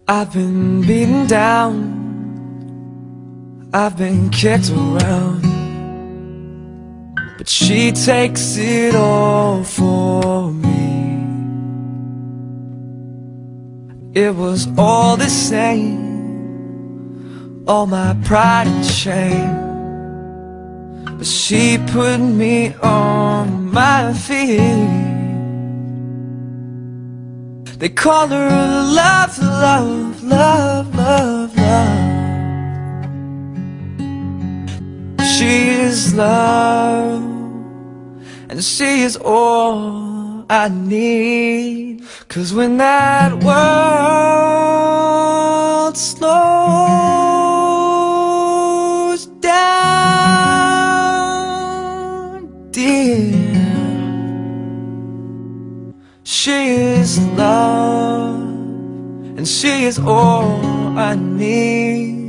I've been beaten down, I've been kicked around, but she takes it all for me. It was all the same, all my pride and shame, but she put me on my feet. They call her love, love, love, love, love. She is love, and she is all I need. 'Cause when that world slows down, dear, she is love, and she is all I need.